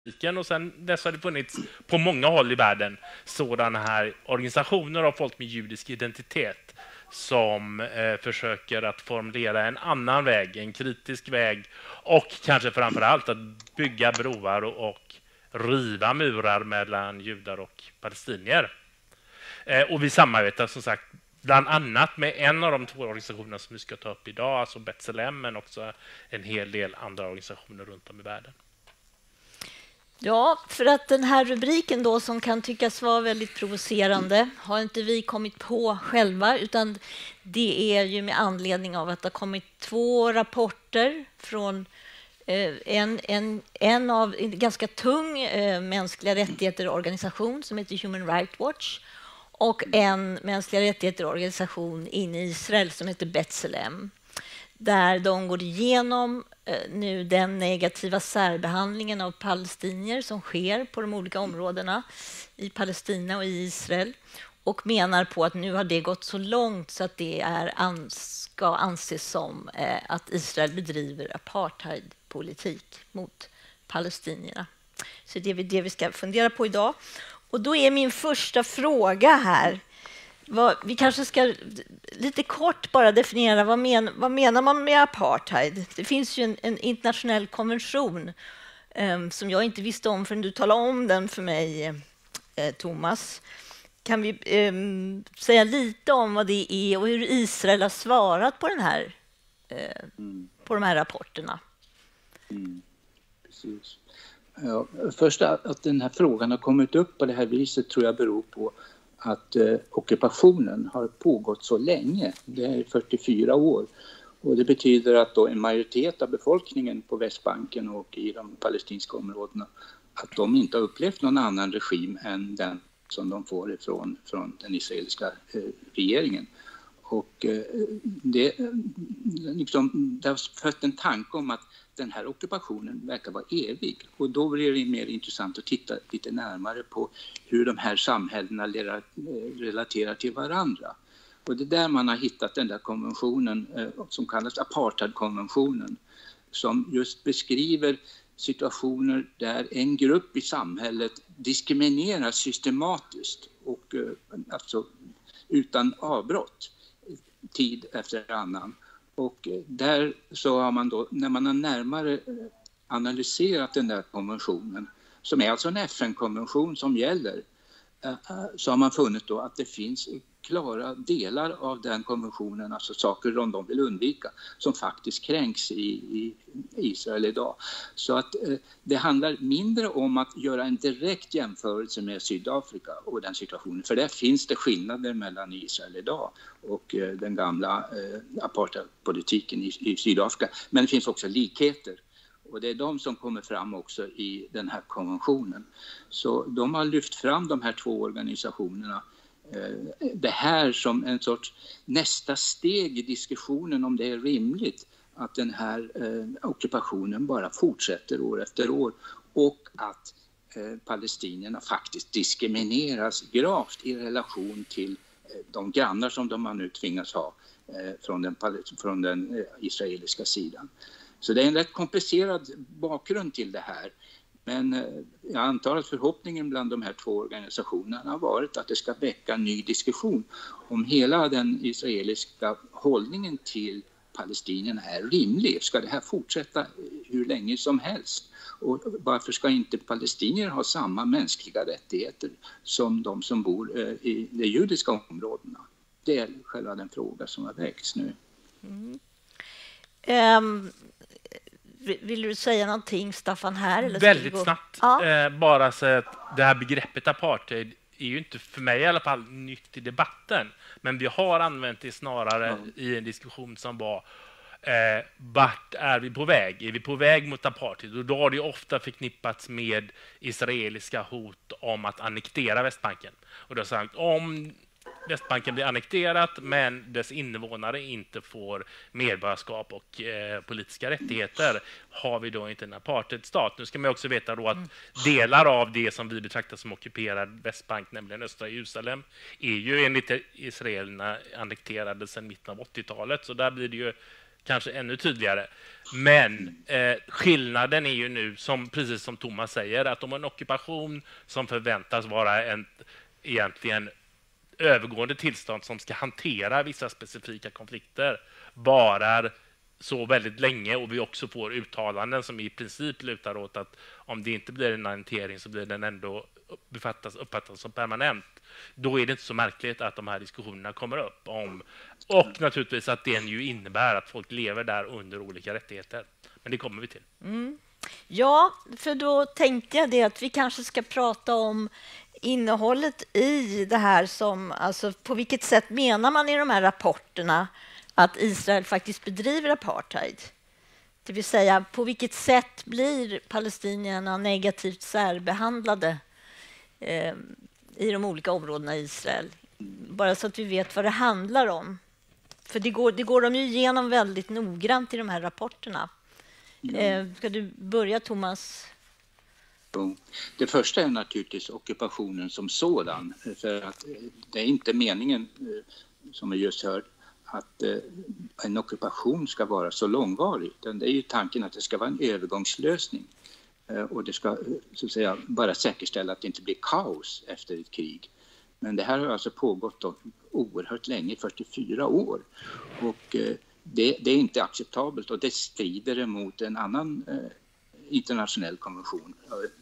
och sen dess har det funnits på många håll i världen sådana här organisationer av folk med judisk identitet som försöker att formulera en annan väg, en kritisk väg, och kanske framför allt att bygga broar och riva murar mellan judar och palestinier. Och vi samarbetar som sagt bland annat med en av de två organisationer som vi ska ta upp idag, alltså B'Tselem, men också en hel del andra organisationer runt om i världen. Ja, för att den här rubriken då som kan tyckas vara väldigt provocerande har inte vi kommit på själva, utan det är ju med anledning av att det har kommit 2 rapporter från en av en ganska tung mänskliga rättigheter-organisation som heter Human Rights Watch och en mänskliga rättigheter-organisation inne i Israel som heter B'Tselem, där de går igenom nu den negativa särbehandlingen av palestinier som sker på de olika områdena i Palestina och i Israel, och menar på att nu har det gått så långt så att det ska anses som att Israel bedriver apartheidpolitik mot palestinierna. Så det är det vi ska fundera på idag. Och då är min första fråga här, vi kanske ska lite kort bara definiera vad menar man med apartheid. Det finns ju en internationell konvention som jag inte visste om förrän du talade om den för mig, Thomas. Kan vi säga lite om vad det är och hur Israel har svarat på på de här rapporterna? Precis. Ja, först att den här frågan har kommit upp på det här viset tror jag beror på att ockupationen har pågått så länge. Det är 44 år. Och det betyder att då en majoritet av befolkningen på Västbanken och i de palestinska områdena, att de inte har upplevt någon annan regim än den som de får från den israeliska regeringen. Och det har fött en tanke om att den här ockupationen verkar vara evig. Och då blir det mer intressant att titta lite närmare på hur de här samhällena relaterar till varandra. Och det är där man har hittat den där konventionen som kallas apartheidkonventionen, som just beskriver situationer där en grupp i samhället diskrimineras systematiskt och alltså utan avbrott tid efter annan. Och där så har man då, när man har närmare analyserat den där konventionen, som är alltså en FN-konvention som gäller, så har man funnit då att det finns klara delar av den konventionen, alltså saker som de vill undvika, som faktiskt kränks i Israel idag. Så att det handlar mindre om att göra en direkt jämförelse med Sydafrika och den situationen, för där finns det skillnader mellan Israel idag och den gamla apartheidpolitiken i Sydafrika. Men det finns också likheter. Och det är de som kommer fram också i den här konventionen. Så de har lyft fram de här 2 organisationerna. Det här som en sorts nästa steg i diskussionen om det är rimligt att den här ockupationen bara fortsätter år efter år och att palestinierna faktiskt diskrimineras gravt i relation till de grannar som de nu tvingas ha från den israeliska sidan. Så det är en rätt komplicerad bakgrund till det här. Men jag antar att förhoppningen bland de här 2 organisationerna har varit att det ska väcka en ny diskussion om hela den israeliska hållningen till palestinierna är rimlig. Ska det här fortsätta hur länge som helst? Och varför ska inte palestinier ha samma mänskliga rättigheter som de som bor i de judiska områdena? Det är själva den fråga som har väckts nu. Vill du säga någonting, Staffan, här? Eller väldigt snabbt. Ja. Bara så att det här begreppet apartheid är ju inte, för mig i alla fall, nytt i debatten. Men vi har använt det snarare i en diskussion som var vart är vi på väg? Är vi på väg mot apartheid? Och då har det ofta förknippats med israeliska hot om att annektera Västbanken. Och det har sagt om Västbanken blir annekterat men dess invånare inte får medborgarskap och politiska rättigheter, har vi då inte en apartheidstat. Nu ska man också veta då att delar av det som vi betraktar som ockuperad Västbank, nämligen östra Jerusalem, är ju enligt israelerna annekterade sedan mitten av 80-talet, så där blir det ju kanske ännu tydligare. Men skillnaden är ju nu, precis som Thomas säger, att om en ockupation som förväntas vara en egentligen övergående tillstånd som ska hantera vissa specifika konflikter varar så väldigt länge, och vi också får uttalanden som i princip lutar åt att om det inte blir en hantering så blir den ändå uppfattas som permanent. Då är det inte så märkligt att de här diskussionerna kommer upp om, och naturligtvis att det ju innebär att folk lever där under olika rättigheter. Men det kommer vi till. Ja, för då tänkte jag det att vi kanske ska prata om innehållet i det här, som, alltså på vilket sätt menar man i de här rapporterna att Israel faktiskt bedriver apartheid? Det vill säga, på vilket sätt blir palestinierna negativt särbehandlade i de olika områdena i Israel? Bara så att vi vet vad det handlar om. För det går de ju igenom väldigt noggrant i de här rapporterna. Ska du börja, Thomas? Det första är naturligtvis ockupationen som sådan. För att det är inte meningen, som vi just hört, att en ockupation ska vara så långvarig. Det är ju tanken att det ska vara en övergångslösning. Och det ska, så att säga, bara säkerställa att det inte blir kaos efter ett krig. Men det här har alltså pågått oerhört länge, 44 år. Och det är inte acceptabelt, och det strider mot en annan internationell konvention.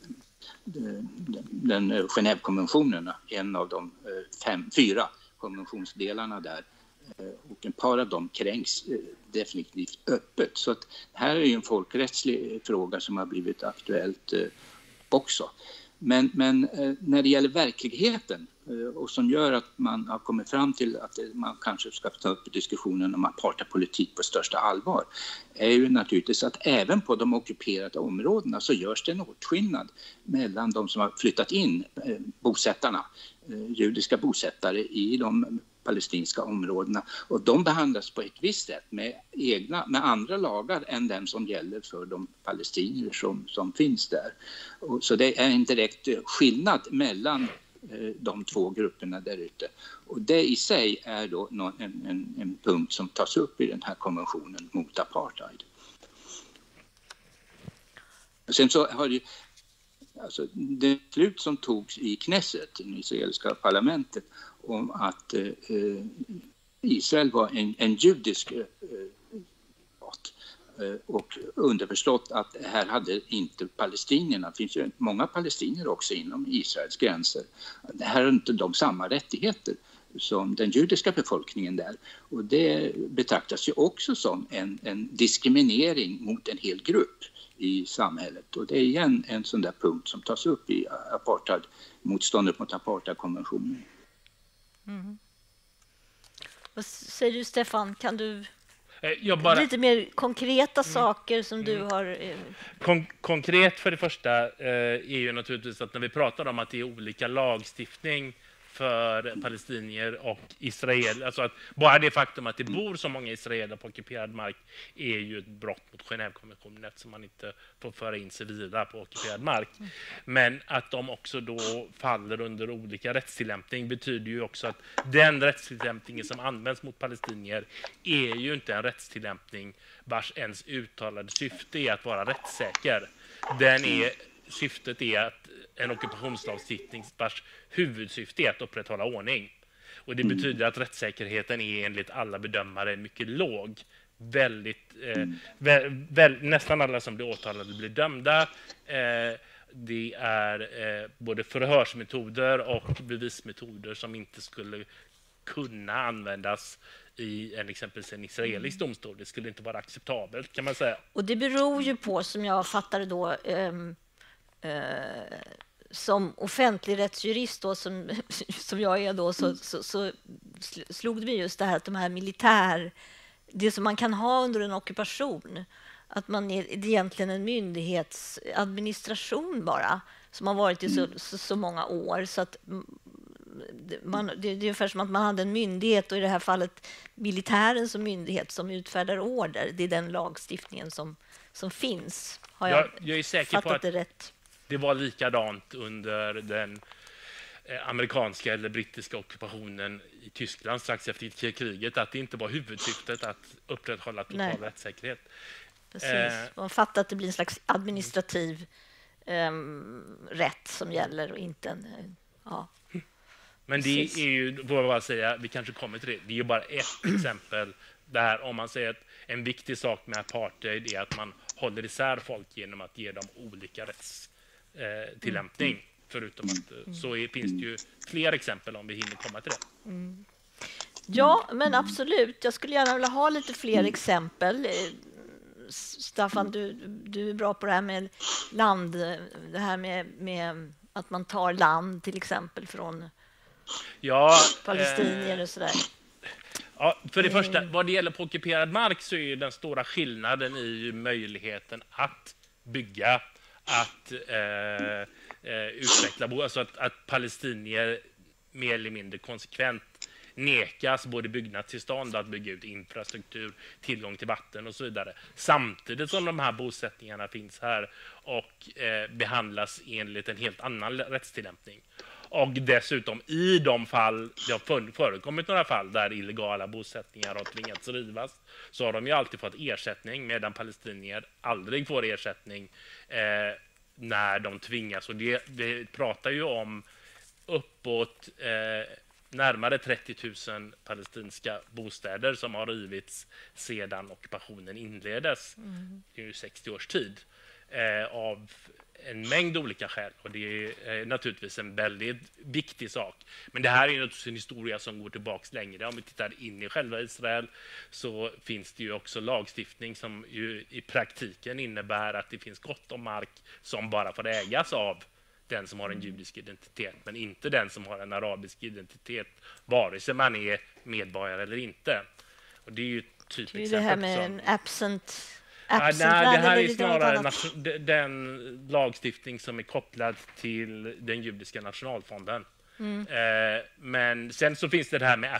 Den Genèvekonventionen, en av de 4 konventionsdelarna där. Och en par av dem kränks definitivt öppet. Så att här är ju en folkrättslig fråga som har blivit aktuellt också. Men när det gäller verkligheten, och som gör att man har kommit fram till att man kanske ska ta upp diskussionen om apartheidpolitik på största allvar, är ju naturligtvis att även på de ockuperade områdena så görs det en åtskillnad mellan de som har flyttat in, bosättarna, judiska bosättare i de palestinska områdena, och de behandlas på ett visst sätt med andra lagar än den som gäller för de palestinier som finns där. Och så det är en direkt skillnad mellan de två grupperna där ute. Och det i sig är då en punkt som tas upp i den här konventionen mot apartheid. Och sen så har ju alltså det beslut som togs i Knesset, det israeliska parlamentet, om att Israel var en judisk stat, och underförstått att här hade inte palestinierna, det finns ju många palestinier också inom Israels gränser, det här har inte de samma rättigheter som den judiska befolkningen där, och det betraktas ju också som en diskriminering mot en hel grupp i samhället, och det är igen en sån där punkt som tas upp i motståndet mot apartheidkonventionen. Vad säger du, Stefan? Kan du lite mer konkreta saker som du har... Konkret för det första är ju naturligtvis att när vi pratar om att det är olika lagstiftning för palestinier och Israel, alltså att bara det faktum att det bor så många israeler på ockuperad mark är ju ett brott mot Genèvekonventionen, eftersom man inte får föra in civila på ockuperad mark. Men att de också då faller under olika rättstillämpning betyder ju också att den rättstillämpningen som används mot palestinier är ju inte en rättstillämpning vars ens uttalade syfte är att vara rättssäker. Syftet är att en ockupationslagstiftning vars huvudsyfte är att upprätthålla ordning. Och det betyder att rättssäkerheten är enligt alla bedömare mycket låg. Nästan alla som blir åtalade blir dömda. Det är både förhörsmetoder och bevismetoder som inte skulle kunna användas i exempelvis en israelisk domstol. Det skulle inte vara acceptabelt, kan man säga. Och det beror ju på, som jag fattar det då, som offentligrättsjurist då, som jag är då, så slog det mig just det här att de här det som man kan ha under en ockupation, att man är egentligen en myndighetsadministration bara, som har varit i så många år, så att det är ungefär som att man hade en myndighet, och i det här fallet militären som myndighet som utfärdar order. Det är den lagstiftningen som finns. Har jag är säker på att det rätt? Det var likadant under amerikanska eller brittiska ockupationen i Tyskland strax efter kriget, att det inte var huvudsyftet att upprätthålla total rättssäkerhet. Precis. Man fattar att det blir en slags administrativ rätt som gäller och inte en... Ja. Men det är ju, får jag bara säga, vi kanske kommer till det. Det är ju bara ett exempel där om man säger att en viktig sak med apartheid är att man håller isär folk genom att ge dem olika rättstillämpning. Förutom att så finns det ju fler exempel om vi hinner komma till det. Ja, men absolut. Jag skulle gärna vilja ha lite fler exempel. Staffan, du är bra på det här med land. Det här med att man tar land till exempel från palestinier och sådär. Ja, för det första, vad det gäller på ockuperad mark så är ju den stora skillnaden i möjligheten att bygga, att utveckla, alltså att palestinier mer eller mindre konsekvent nekas både byggnadstillstånd, att bygga ut infrastruktur, tillgång till vatten och så vidare. Samtidigt som de här bosättningarna finns här och behandlas enligt en helt annan rättstillämpning. Och dessutom i de fall, det har förekommit några fall där illegala bosättningar har tvingats rivas, så har de ju alltid fått ersättning, medan palestinier aldrig får ersättning när de tvingas. Och det pratar ju om uppåt närmare 30 000 palestinska bostäder som har rivits sedan ockupationen inleddes. Det är ju 60 års tid av en mängd olika skäl, och det är naturligtvis en väldigt viktig sak. Men det här är naturligtvis en historia som går tillbaks längre. Om vi tittar in i själva Israel så finns det ju också lagstiftning som ju i praktiken innebär att det finns gott om mark som bara får ägas av den som har en judisk identitet, men inte den som har en arabisk identitet, vare sig man är medborgare eller inte. Och det är ju typexempel. Det här med en absent nej, det här är snarare den lagstiftning som är kopplad till den judiska nationalfonden. Men sen så finns det här med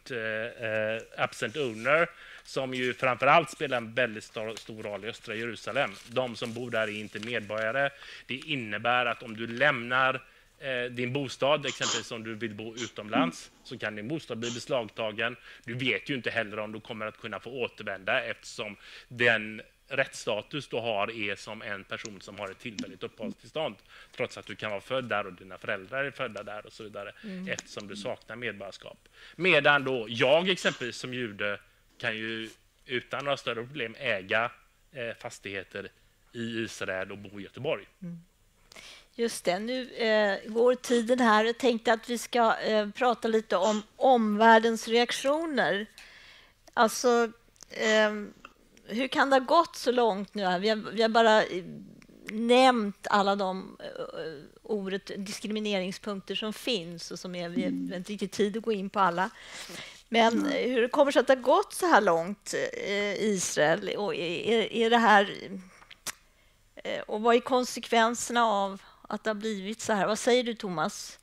absent owner, som ju framförallt spelar en väldigt stor roll i östra Jerusalem. De som bor där är inte medborgare. Det innebär att om du lämnar din bostad, exempelvis om du vill bo utomlands, så kan din bostad bli beslagtagen. Du vet ju inte heller om du kommer att kunna få återvända, eftersom den rättsstatus du har är som en person som har ett tillfälligt uppehållstillstånd, trots att du kan vara född där och dina föräldrar är födda där och så vidare, eftersom du saknar medborgarskap. Medan då jag exempelvis som jude kan ju utan några större problem äga fastigheter i Israel och bo i Göteborg. Just det, nu går tiden här. Jag tänkte att vi ska prata lite om omvärldens reaktioner. Alltså, hur kan det ha gått så långt nu? Vi har bara nämnt alla de diskrimineringspunkter som finns och som vi har inte riktigt tid att gå in på alla. Men hur det kommer sig att det har gått så här långt i Israel? Och är det här, och vad är konsekvenserna av att det har blivit så här? Vad säger du, Thomas,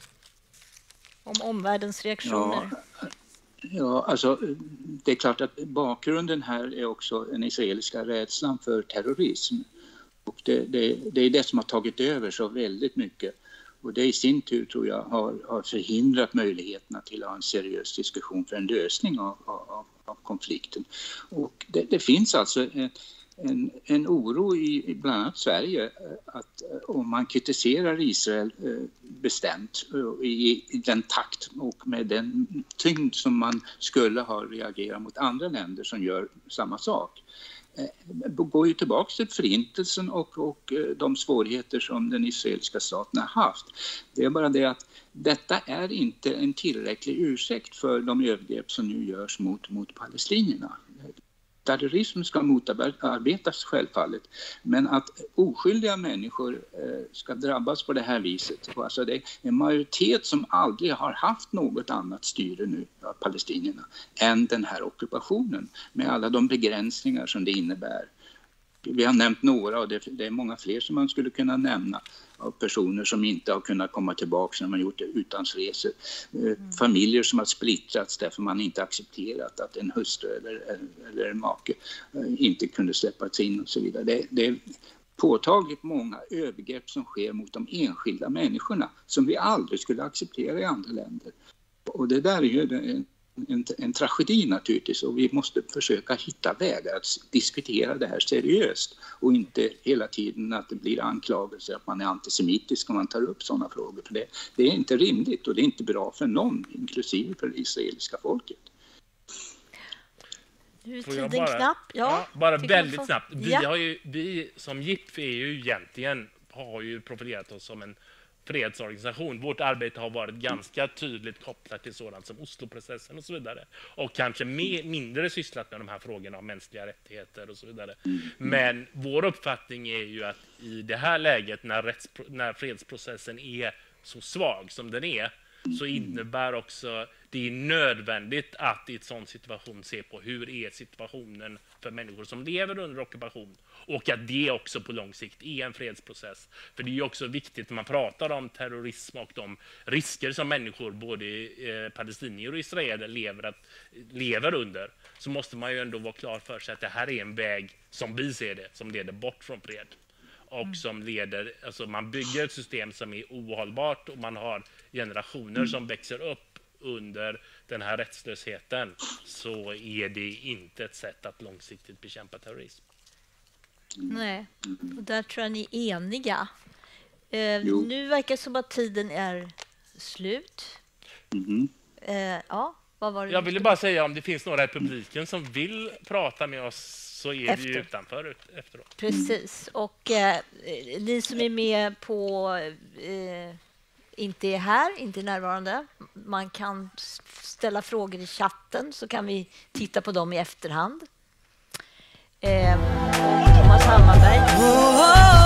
om omvärldens reaktioner? Ja, alltså det är klart att bakgrunden här är också den israeliska rädslan för terrorism. Och det är det som har tagit över så väldigt mycket. Och det i sin tur tror jag har förhindrat möjligheterna till att ha en seriös diskussion för en lösning av konflikten. Och det finns alltså en oro i bland annat Sverige att om man kritiserar Israel bestämt i den takt och med den tyngd som man skulle ha reagerat mot andra länder som gör samma sak, går ju tillbaka till förintelsen och de svårigheter som den israeliska staten har haft. Det är bara det att detta är inte en tillräcklig ursäkt för de övergrepp som nu görs mot palestinierna. Terrorism ska motarbetas självfallet, men att oskyldiga människor ska drabbas på det här viset. Alltså det är en majoritet som aldrig har haft något annat styre nu av palestinierna än den här ockupationen med alla de begränsningar som det innebär. Vi har nämnt några och det är många fler som man skulle kunna nämna av personer som inte har kunnat komma tillbaka när man gjort utlandsresor. Familjer som har splittrats därför man inte accepterat att en hustru eller en make inte kunde släppas in och så vidare. påtagligt många övergrepp som sker mot de enskilda människorna som vi aldrig skulle acceptera i andra länder. Och det där är ju en tragedi naturligtvis, och vi måste försöka hitta vägar att diskutera det här seriöst och inte hela tiden att det blir anklagelser att man är antisemitisk om man tar upp sådana frågor. För det är inte rimligt och det är inte bra för någon, inklusive för det israeliska folket. Nu är tiden knapp. Ja, bara väldigt snabbt. Vi som GIPF är ju egentligen har ju profilerat oss som en fredsorganisation. Vårt arbete har varit ganska tydligt kopplat till sådant som Osloprocessen och så vidare. Och kanske mindre sysslat med de här frågorna om mänskliga rättigheter och så vidare. Men vår uppfattning är ju att i det här läget när fredsprocessen är så svag som den är, så innebär också det är nödvändigt att i en sån situation se på hur är situationen för människor som lever under ockupation, och att det också på lång sikt är en fredsprocess. För det är ju också viktigt när man pratar om terrorism och de risker som människor, både palestinier och israeler, lever under, så måste man ju ändå vara klar för sig att det här är en väg, som vi ser det, som leder bort från fred. Och som leder, alltså man bygger ett system som är ohållbart, och man har generationer som växer upp under den här rättslösheten, så är det inte ett sätt att långsiktigt bekämpa terrorism. Nej, och där tror jag ni är eniga. Nu verkar det som att tiden är slut. Ja, vad var det? Jag ville bara säga, om det finns några i publiken som vill prata med oss, så är vi utanför efteråt. Precis, och ni som är med på inte är här, inte är närvarande, man kan ställa frågor i chatten, så kan vi titta på dem i efterhand. Thomas Hammarberg.